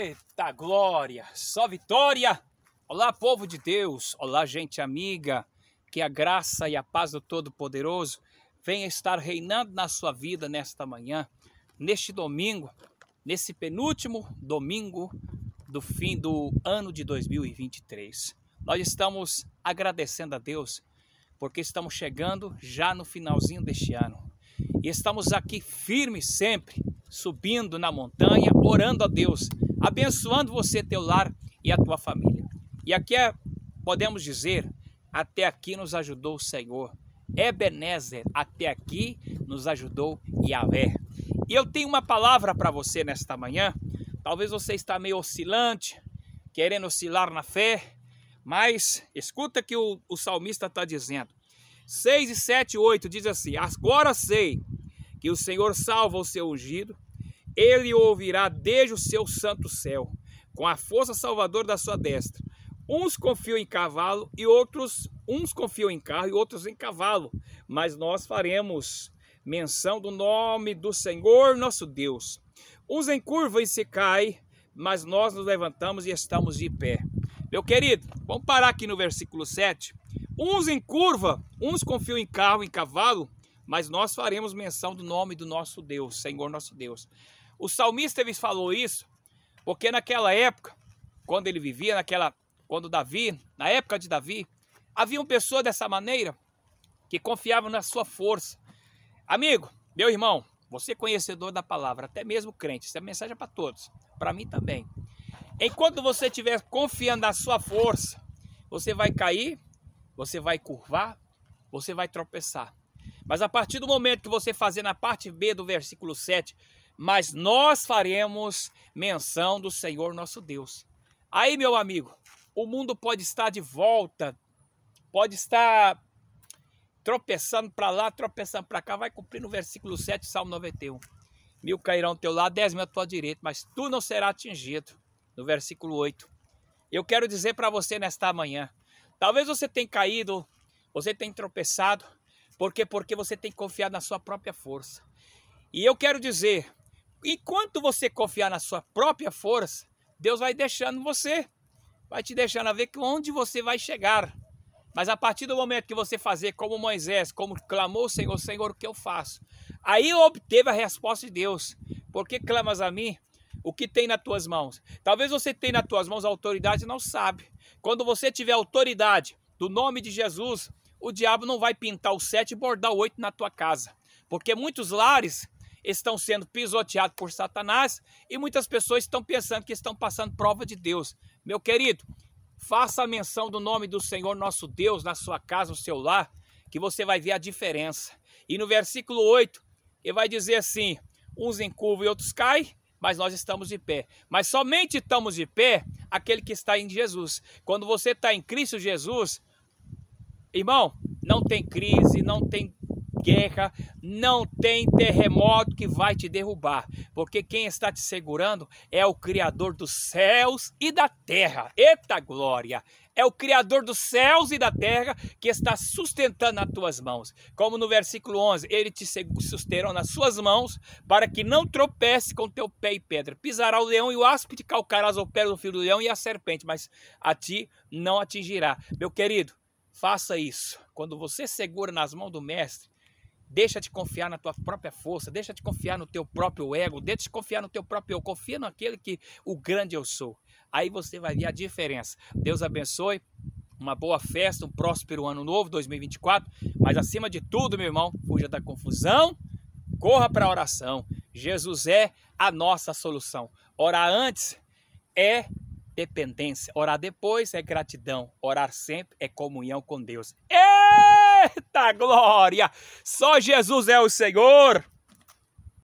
Eita glória, só vitória! Olá, povo de Deus, olá, gente amiga, que a graça e a paz do Todo-Poderoso venha estar reinando na sua vida nesta manhã, neste domingo, nesse penúltimo domingo do fim do ano de 2023. Nós estamos agradecendo a Deus, porque estamos chegando já no finalzinho deste ano. E estamos aqui firmes sempre, subindo na montanha, orando a Deus, abençoando você, teu lar e a tua família. E aqui podemos dizer, até aqui nos ajudou o Senhor. Ebenezer, até aqui nos ajudou Yahvé. E eu tenho uma palavra para você nesta manhã. Talvez você está meio oscilante, querendo oscilar na fé, mas escuta que o salmista está dizendo. 6 e 7 e 8 diz assim: agora sei que o Senhor salva o seu ungido, ele o ouvirá desde o seu santo céu, com a força salvadora da sua destra. Uns confiam em cavalo e uns confiam em carro e outros em cavalo, mas nós faremos menção do nome do Senhor nosso Deus. Uns encurvam e se caem, mas nós nos levantamos e estamos de pé. Meu querido, vamos parar aqui no versículo 7. Uns encurvam, uns confiam em carro e em cavalo, mas nós faremos menção do nome do nosso Deus, Senhor nosso Deus. O salmista ele falou isso porque naquela época, quando ele vivia, na época de Davi, havia pessoas dessa maneira que confiavam na sua força. Amigo, meu irmão, você é conhecedor da palavra, até mesmo crente, essa mensagem é para todos, para mim também. Enquanto você estiver confiando na sua força, você vai cair, você vai curvar, você vai tropeçar. Mas a partir do momento que você fazer na parte B do versículo 7, mas nós faremos menção do Senhor nosso Deus. Aí, meu amigo, o mundo pode estar de volta, pode estar tropeçando para lá, tropeçando para cá, vai cumprir no versículo 7, Salmo 91. 1000 cairão ao teu lado, 10.000 à tua direita, mas tu não serás atingido. No versículo 8. Eu quero dizer para você nesta manhã, talvez você tenha caído, você tenha tropeçado, porque você tem confiado na sua própria força. E eu quero dizer, enquanto você confiar na sua própria força, Deus vai deixando você, vai te deixando a ver onde você vai chegar. Mas a partir do momento que você fazer como Moisés, como clamou o Senhor, Senhor, o que eu faço? Aí obteve a resposta de Deus. Por que clamas a mim? O que tem nas tuas mãos? Talvez você tenha nas tuas mãos a autoridade e não sabe. Quando você tiver autoridade do nome de Jesus, o diabo não vai pintar o 7 e bordar o 8 na tua casa. Porque muitos lares estão sendo pisoteados por Satanás e muitas pessoas estão pensando que estão passando prova de Deus. Meu querido, faça a menção do nome do Senhor nosso Deus na sua casa, no seu lar, que você vai ver a diferença. E no versículo 8, ele vai dizer assim, uns encurvam e outros caem, mas nós estamos de pé. Mas somente estamos de pé aquele que está em Jesus. Quando você está em Cristo Jesus, irmão, não tem crise, não tem guerra, não tem terremoto que vai te derrubar, porque quem está te segurando é o Criador dos céus e da terra. Eita glória! É o Criador dos céus e da terra que está sustentando nas tuas mãos. Como no versículo 11, ele te susterá nas suas mãos para que não tropece com teu pé em pedra. Pisará o leão e o áspide, calcarás o pé do filho do leão e a serpente, mas a ti não atingirá. Meu querido, faça isso. Quando você segura nas mãos do mestre, deixa de confiar na tua própria força, deixa de confiar no teu próprio ego, deixa de confiar no teu próprio eu, confia naquele que o grande eu sou. Aí você vai ver a diferença. Deus abençoe, uma boa festa, um próspero ano novo, 2024, mas acima de tudo, meu irmão, fuja da confusão, corra para a oração. Jesus é a nossa solução. Orar antes é dependência, orar depois é gratidão, orar sempre é comunhão com Deus. Eita glória! Só Jesus é o Senhor!